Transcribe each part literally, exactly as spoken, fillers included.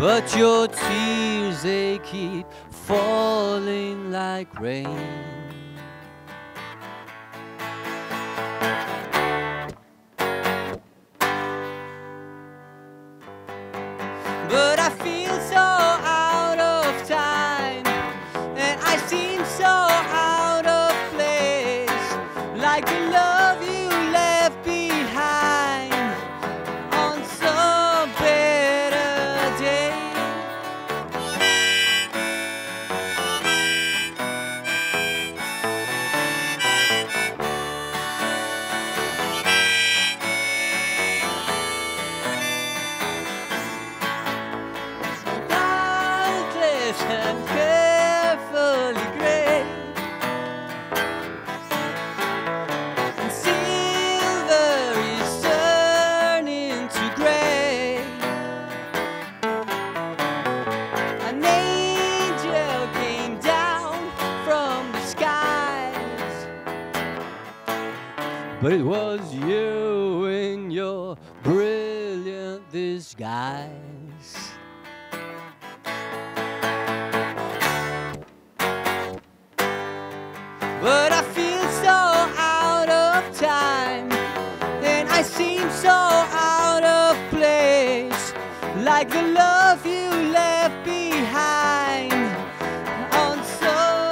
but your tears, they keep falling like rain. But I feel so out of time, and I seem so out of place, like the love you left behind on some better day. And carefully gray, and silver is turning to gray. An angel came down from the skies, but it was you in your brilliant disguise. But I feel so out of time, and I seem so out of place, like the love you left behind on some.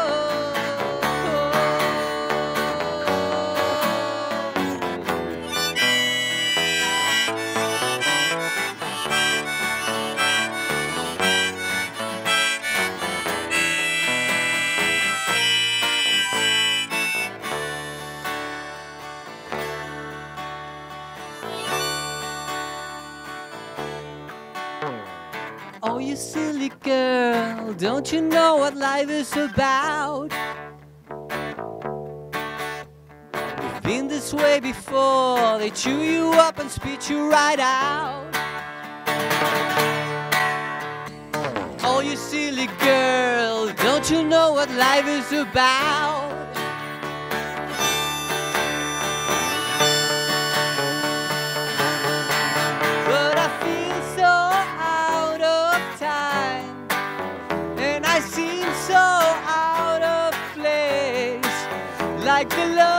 Oh, you silly girl, don't you know what life is about? We've been this way before, they chew you up and spit you right out. Oh, you silly girl, don't you know what life is about? But I feel so out of time, and I seem so out of place, like the love